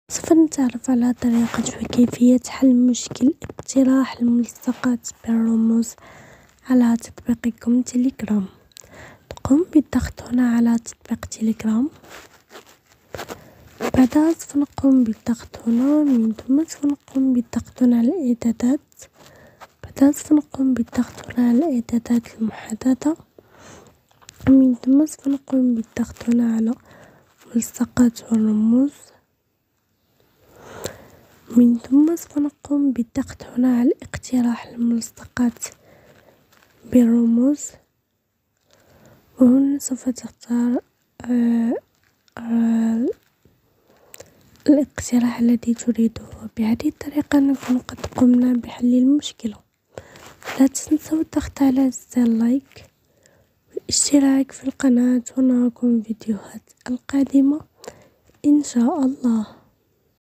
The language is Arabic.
سوف نتعرف على طريقة وكيفية حل مشكل اقتراح الملصقات بالرموز على تطبيقكم تليجرام. تقوم بالضغط هنا على تطبيق تليجرام، بعدها سوف نقوم بالضغط هنا، من ثم سوف نقوم بالضغط هنا على الإعدادات، بعدها سوف نقوم بالضغط هنا على إعدادات المحادثة، من ثم سوف نقوم بالضغط هنا على ملصقات والرموز، من ثم سوف نقوم بالضغط هنا على اقتراح الملصقات بالرموز، وهنا سوف تختار الاقتراح الذي تريده. بهذه الطريقة نكون قد قمنا بحل المشكلة. لا تنسوا الضغط على زر لايك والاشتراك في القناة، ونراكم في الفيديوهات القادمة إن شاء الله.